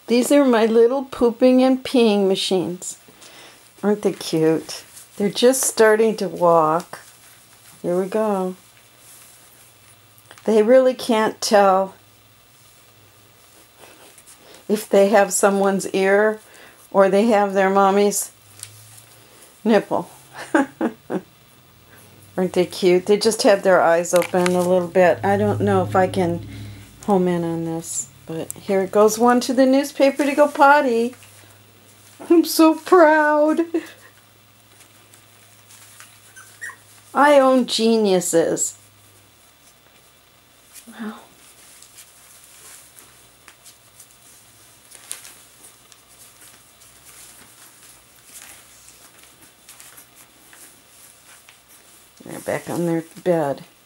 These are my little pooping and peeing machines. Aren't they cute? They're just starting to walk. Here we go. They really can't tell if they have someone's ear or they have their mommy's nipple. Aren't they cute? They just have their eyes open a little bit. I don't know if I can home in on this, but here it goes one to the newspaper to go potty. I'm so proud. I own geniuses. Wow. They're back on their bed.